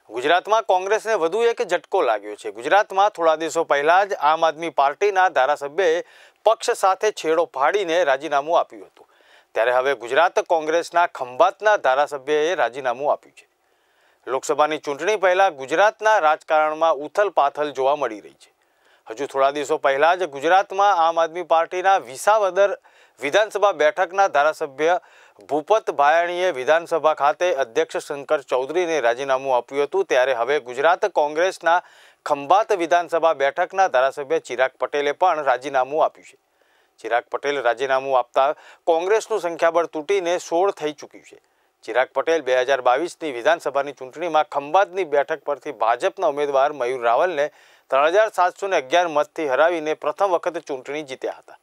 ગુજરાતમાં કોંગ્રેસને વધુ એક ઝટકો લાગ્યો છે। ગુજરાતમાં થોડા દિવસો પહેલા જ આમ આદમી પાર્ટીના ધારાસભ્યએ પક્ષ સાથે છેડો ફાડીને રાજીનામું આપ્યું હતું, ત્યારે હવે ગુજરાત કોંગ્રેસના ખંભાતના ધારાસભ્યએ રાજીનામું આપ્યું છે। લોકસભાની ચૂંટણી પહેલા ગુજરાતના રાજકારણમાં ઉથલપાથલ જોવા મળી રહી છે। હજુ થોડા દિવસો પહેલા જ ગુજરાતમાં આમ આદમી પાર્ટીના વિસાવદર વિધાનસભા બેઠકના ધારાસભ્ય ભૂપત ભાયાણીએ વિધાનસભા ખાતે અધ્યક્ષ શંકર ચૌધરીને રાજીનામું આપ્યું હતું, ત્યારે હવે ગુજરાત કોંગ્રેસના ખંભાત વિધાનસભા બેઠકના ધારાસભ્ય ચિરાગ પટેલે પણ રાજીનામું આપ્યું છે। ચિરાગ પટેલ રાજીનામું આપતા કોંગ્રેસનું સંખ્યાબળ તૂટીને 16 થઈ ચૂક્યું છે। ચિરાગ પટેલ 2022ની વિધાનસભાની ચૂંટણીમાં ખંભાતની બેઠક પરથી ભાજપના ઉમેદવાર મયુર રાવલને 3711 મતથી હરાવીને પ્રથમ વખત ચૂંટણી જીત્યા હતા।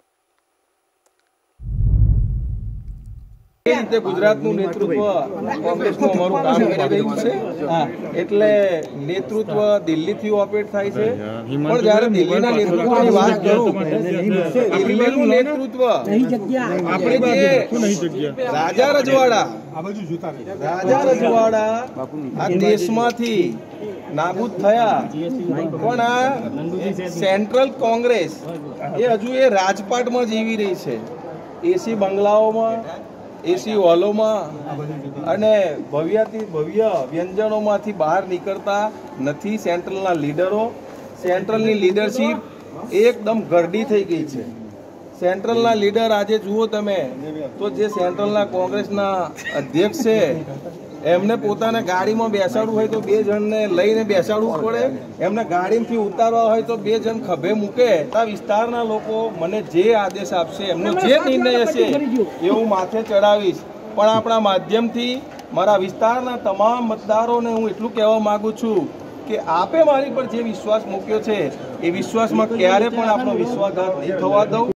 ગુજરાતનું નેતૃત્વ કોંગ્રેસનું અમારું કામ કરી રહ્યું છે, એટલે નેતૃત્વ દિલ્હીથી ઓપરેટ થાય છે, પણ જ્યારે દિલ્હીના નેતૃત્વની વાત કરું, દિલ્હીનું નેતૃત્વ આપણે જે રાજા રજવાડા આ દેશમાંથી નાબૂદ થયા, પણ આ સેન્ટ્રલ કોંગ્રેસ એ હજુ એ રાજપાટમાં જીવી રહી છે, એસી બંગલાઓમાં, એસી હોલોમાં અને ભવ્યાથી ભવ્ય વ્યંજનોમાંથી બહાર નીકળતા નથી। સેન્ટ્રલના લીડરો, સેન્ટ્રલની લીડરશીપ એકદમ ગરડી થઈ ગઈ છે। સેન્ટ્રલના લીડર આજે જુઓ તમે તો જે સેન્ટ્રલના કોંગ્રેસના અધ્યક્ષ છે એમને પોતાને ગાડીમાં બેસાડવું હોય તો 2 જણને લઈને બેસાડવું પડે, એમને ગાડીમાંથી ઉતારવા હોય તો 2 જણ ખભે મૂકે। આ વિસ્તારના લોકો મને જે આદેશ આપશે, એમનો જે નિર્ણય હશે એ હું માથે ચડાવીશ, પણ આપણા માધ્યમથી મારા વિસ્તારના તમામ મતદારોને હું એટલું કહેવા માંગુ છું કે આપે મારી પર જે વિશ્વાસ મૂક્યો છે એ વિશ્વાસમાં ક્યારે પણ આપણો વિશ્વાસઘાત નહીં થવા દઉં।